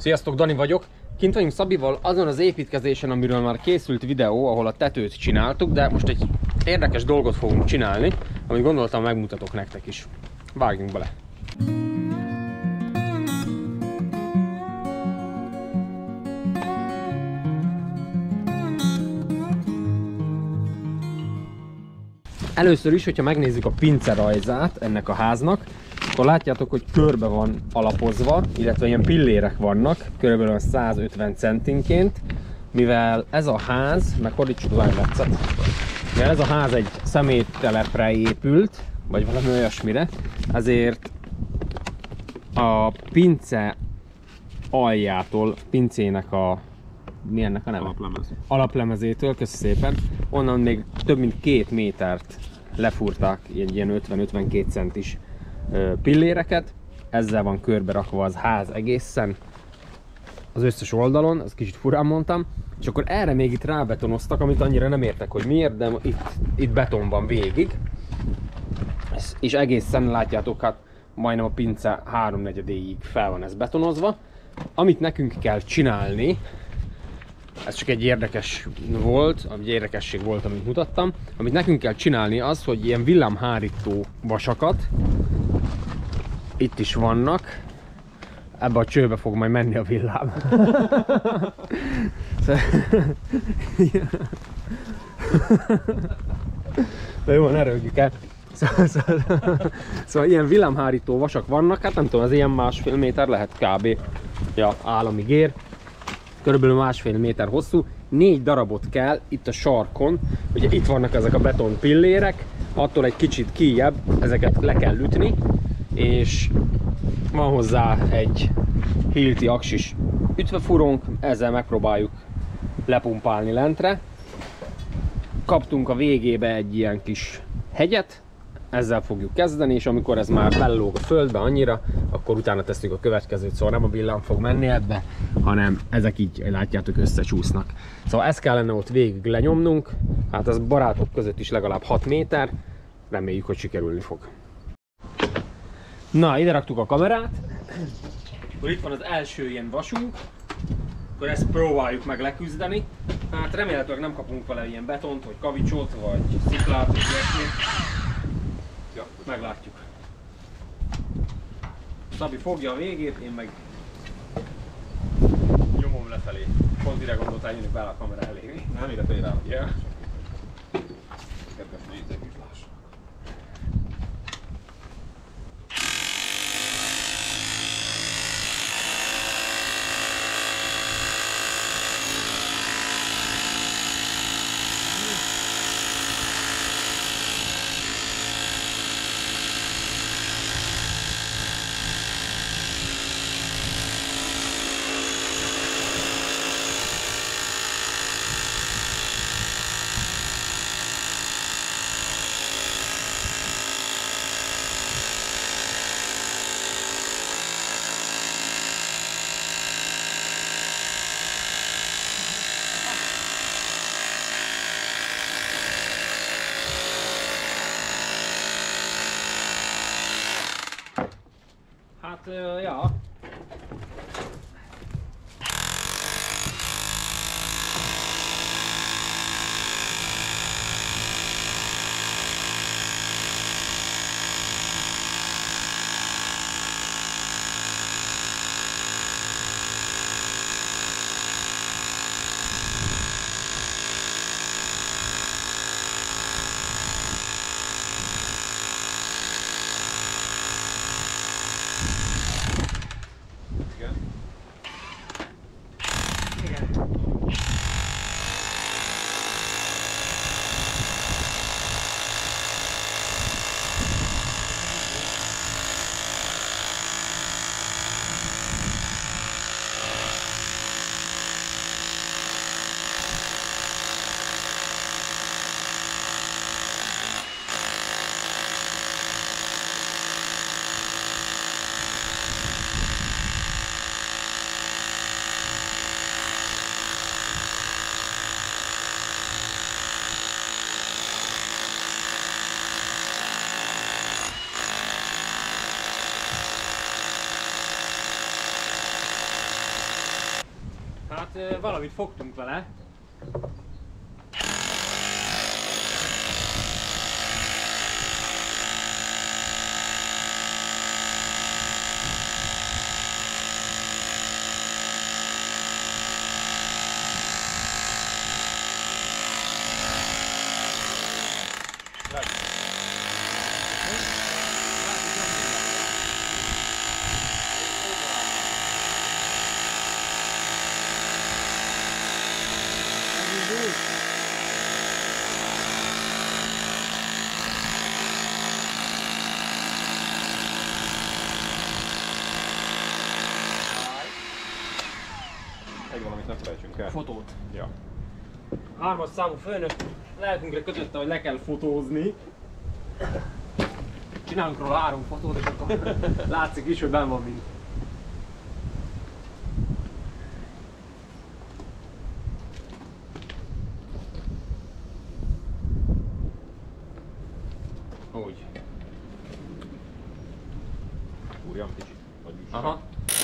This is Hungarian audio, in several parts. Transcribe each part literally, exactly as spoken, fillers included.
Sziasztok, Dani vagyok. Kint vagyunk Szabival azon az építkezésen, amiről már készült videó, ahol a tetőt csináltuk, de most egy érdekes dolgot fogunk csinálni, amit gondoltam megmutatok nektek is. Vágjunk bele! Először is, hogyha megnézzük a pince rajzát ennek a háznak, akkor látjátok, hogy körbe van alapozva, illetve ilyen pillérek vannak, körülbelül százötven centinként, mivel ez a ház, meg fordítsuk le a mivel ez a ház egy szeméttelepre épült, vagy valami olyasmire, ezért a pince aljától, pincének a mi ennek a neve? Alaplemez. Alaplemezétől, köszi szépen, onnan még több mint két métert lefúrták, egy ilyen ötven-ötvenkét centis pilléreket, ezzel van körbe rakva az ház egészen, az összes oldalon, ezt kicsit furán mondtam, és akkor erre még itt rábetonoztak, amit annyira nem értek, hogy miért, de itt, itt beton van végig, és egészen látjátok, hát majdnem a pince háromnegyedéig fel van ez betonozva. Amit nekünk kell csinálni, ez csak egy érdekes volt, egy érdekesség volt, amit mutattam. Amit nekünk kell csinálni az, hogy ilyen villámhárító vasakat, itt is vannak, ebbe a csőbe fog majd menni a villám. De jó, ne rögjük el. Szóval, szóval, szóval ilyen villámhárító vasak vannak, hát nem tudom, az ilyen másfél méter lehet kb. Ja, állami gér. Körülbelül másfél méter hosszú, négy darabot kell itt a sarkon, ugye itt vannak ezek a beton pillérek, attól egy kicsit kijjebb ezeket le kell ütni, és van hozzá egy Hilti aksis ütvefúrónk, ezzel megpróbáljuk lepumpálni lentre. Kaptunk a végébe egy ilyen kis hegyet, ezzel fogjuk kezdeni, és amikor ez már belelóg a földbe annyira, akkor utána tesszük a következőt, szóval nem a villám fog menni ebbe, hanem ezek így, látjátok, összecsúsznak. Szóval ezt kellene ott végig lenyomnunk, hát az barátok között is legalább hat méter, reméljük, hogy sikerülni fog. Na, ide raktuk a kamerát, akkor itt van az első ilyen vasunk, akkor ezt próbáljuk meg leküzdeni. Hát remélhetőleg nem kapunk vele ilyen betont, vagy kavicsot, vagy sziklát, vagy ilyesmit. Ja, meglátjuk. Szabi fogja a végét, én meg nyomom lefelé. Pont ide gondoltál jönni bele a kamera elé. Nem, ide fél rá. Ja. Kedves nézők is lássanak. Hát, uh, ja. Hát valamit fogtunk vele. Egy valamit ne felejtsünk el. Fotót. Ja. Hármas számú főnök lelkünkre kötötte, hogy le kell fotózni. Csinálunk róla három fotót, és akkor látszik is, hogy benn van mind. Úgy. Úrjam kicsit. Aha.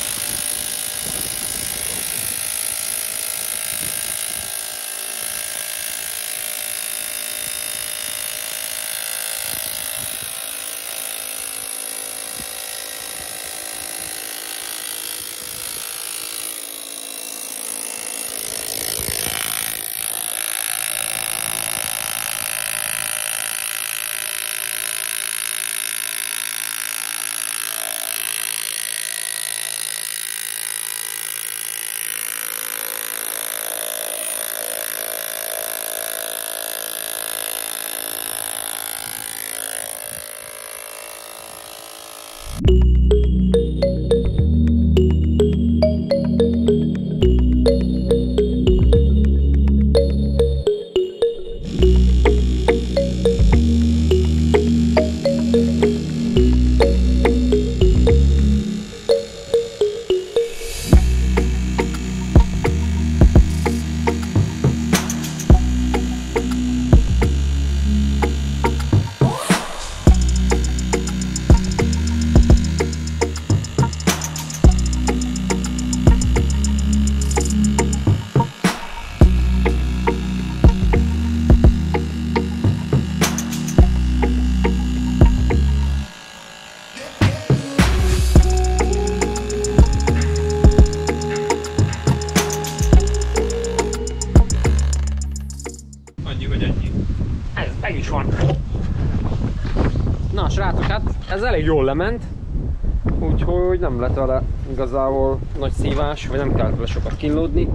Na srácok, hát ez elég jól lement, úgyhogy nem lett vele igazából nagy szívás, vagy nem kellett vele sokat kínlódni.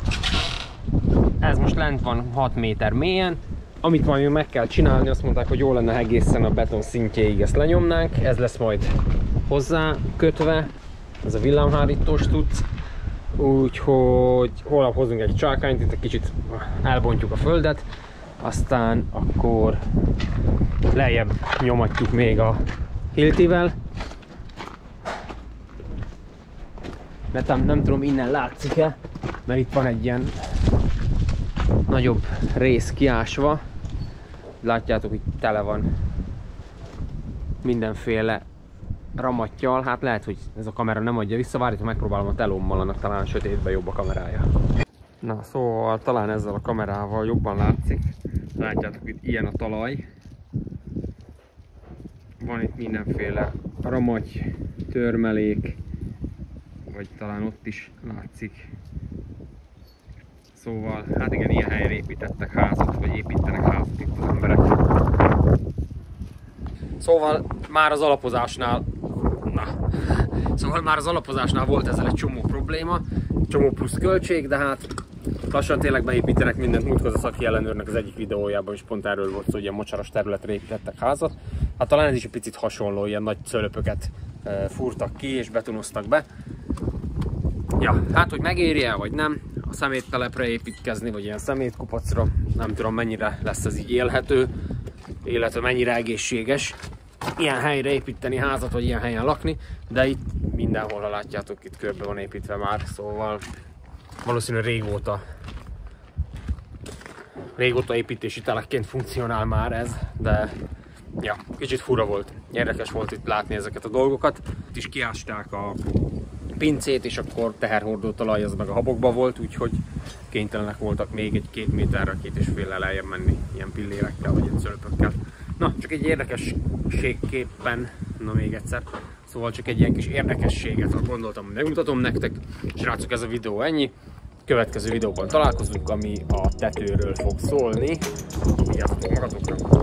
Ez most lent van hat méter mélyen. Amit majd még meg kell csinálni, azt mondták, hogy jó lenne egészen a beton szintjéig ezt lenyomnánk. Ez lesz majd hozzá kötve, ez a villámhárítós tudsz. Úgyhogy holnap hozunk egy csákányt, itt egy kicsit elbontjuk a földet, aztán akkor lejjebb nyomatjuk még a hiltivel. Mert nem, nem tudom, innen látszik-e, mert itt van egy ilyen nagyobb rész kiásva. Látjátok, hogy tele van mindenféle ramattyal. Hát lehet, hogy ez a kamera nem adja vissza. Várjátok, megpróbálom a telommal, annak talán sötétben jobb a kamerája. Na, szóval talán ezzel a kamerával jobban látszik. Látjátok, itt ilyen a talaj. Van itt mindenféle ramatty, törmelék, vagy talán ott is látszik. Szóval, hát igen, ilyen helyre építettek házat, vagy építenek házat itt az emberek. Szóval már az alapozásnál, na, szóval már az alapozásnál volt ezzel egy csomó probléma, csomó plusz költség, de hát lassan tényleg beépítenek mindent. Múltkor a szaki ellenőrnek az egyik videójában is pont erről volt szó, hogy ilyen mocsaras területre építettek házat. Hát talán ez is egy picit hasonló, ilyen nagy cölöpöket e, fúrtak ki és betonoztak be. Ja, hát hogy megéri-e vagy nem a szeméttelepre építkezni, vagy ilyen szemétkupacra, nem tudom mennyire lesz ez így élhető, illetve mennyire egészséges ilyen helyre építeni házat, vagy ilyen helyen lakni, de itt mindenhol, ha látjátok, itt körbe van építve már, szóval valószínűleg régóta régóta építési telekként funkcionál már ez, de ja, kicsit fura volt. Érdekes volt itt látni ezeket a dolgokat. Itt is kiásták a pincét, és akkor teherhordó talaj az meg a habokba volt, úgyhogy kénytelenek voltak még egy két méterre, két és fél lejjebb menni ilyen pillérekkel, vagy egy szölpökkel. Na, csak egy érdekességképpen, na még egyszer, szóval csak egy ilyen kis érdekességet gondoltam, hogy megmutatom nektek. Srácok, ez a videó ennyi. Következő videóban találkozunk, ami a tetőről fog szólni. Vigyázzatok magatokra!